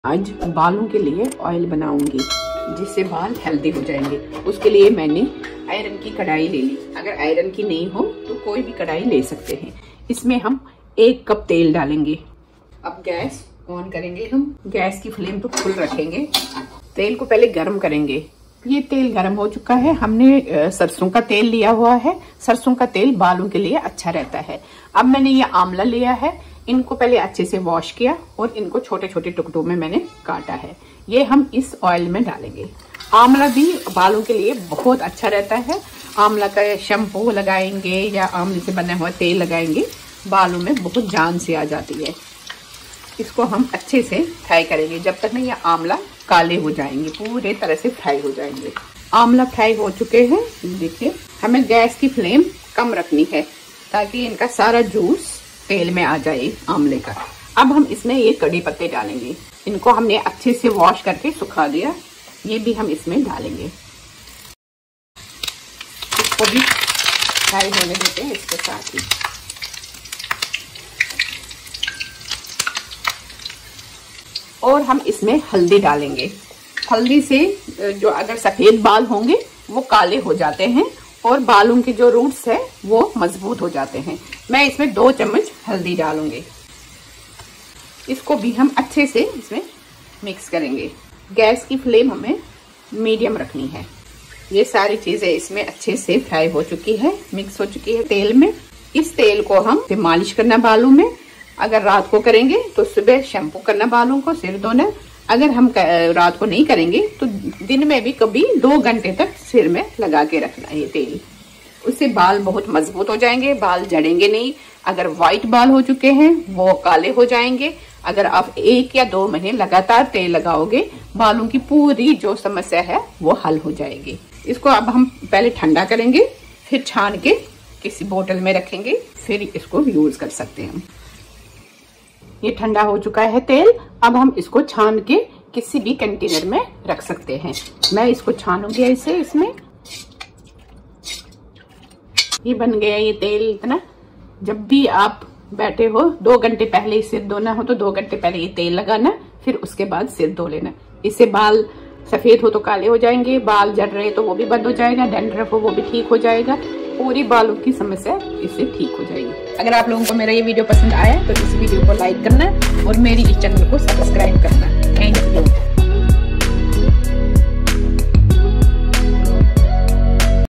आज बालों के लिए ऑयल बनाऊंगी जिससे बाल हेल्दी हो जाएंगे। उसके लिए मैंने आयरन की कढ़ाई ले ली। अगर आयरन की नहीं हो तो कोई भी कढ़ाई ले सकते हैं। इसमें हम 1 कप तेल डालेंगे। अब गैस ऑन करेंगे। हम गैस की फ्लेम तो फुल रखेंगे। तेल को पहले गर्म करेंगे। ये तेल गर्म हो चुका है। हमने सरसों का तेल लिया हुआ है। सरसों का तेल बालों के लिए अच्छा रहता है। अब मैंने ये आंवला लिया है। इनको पहले अच्छे से वॉश किया और इनको छोटे छोटे टुकड़ों में मैंने काटा है। ये हम इस ऑयल में डालेंगे। आंवला भी बालों के लिए बहुत अच्छा रहता है। आंवला का शैम्पू लगाएंगे या आंवले से बना हुआ तेल लगाएंगे, बालों में बहुत जान से आ जाती है। इसको हम अच्छे से फ्राई करेंगे जब तक नहीं ये आंवला काले हो जाएंगे, पूरे तरह से फ्राई हो जाएंगे। आंवला फ्राई हो चुके हैं। देखिए, हमें गैस की फ्लेम कम रखनी है ताकि इनका सारा जूस तेल में आ जाए आंवले का। अब हम इसमें ये कड़ी पत्ते डालेंगे। इनको हमने अच्छे से वॉश करके सुखा दिया। ये भी हम इसमें डालेंगे। इसको भी फ्राई होने देते हैं इसके साथ ही। और हम इसमें हल्दी डालेंगे। हल्दी से जो अगर सफेद बाल होंगे वो काले हो जाते हैं और बालों के जो रूट्स है वो मजबूत हो जाते हैं। मैं इसमें 2 चम्मच हल्दी डालूंगी। इसको भी हम अच्छे से इसमें मिक्स करेंगे। गैस की फ्लेम हमें मीडियम रखनी है। ये सारी चीजें इसमें अच्छे से फ्राई हो चुकी है, मिक्स हो चुकी है तेल में। इस तेल को हम मालिश करना बालों में। अगर रात को करेंगे तो सुबह शैम्पू करना बालों को, सिर धोना। अगर हम रात को नहीं करेंगे तो दिन में भी कभी 2 घंटे तक सिर में लगा के रखना है ये तेल। उससे बाल बहुत मजबूत हो जाएंगे, बाल जड़ेंगे नहीं। अगर व्हाइट बाल हो चुके हैं वो काले हो जाएंगे। अगर आप 1 या 2 महीने लगातार तेल लगाओगे, बालों की पूरी जो समस्या है वो हल हो जाएगी। इसको अब हम पहले ठंडा करेंगे, फिर छान के किसी बोतल में रखेंगे, फिर इसको यूज कर सकते हैं। ये ठंडा हो चुका है तेल। अब हम इसको छान के किसी भी कंटेनर में रख सकते हैं। मैं इसको छानूंगी ऐसे इसमें। ये बन गया ये तेल इतना। जब भी आप बैठे हो 2 घंटे पहले ही सिर धोना हो तो 2 घंटे पहले ये तेल लगाना, फिर उसके बाद सिर धो लेना। इससे बाल सफेद हो तो काले हो जाएंगे, बाल जड़ रहे तो वो भी बंद हो जाएगा, डैंड्रफ हो वो भी ठीक हो जाएगा। पूरी बालों की समस्या इससे ठीक हो जाएगी। अगर आप लोगों को मेरा ये वीडियो पसंद आया तो इस वीडियो को लाइक करना और मेरी इस चैनल को सब्सक्राइब करना। Thank you.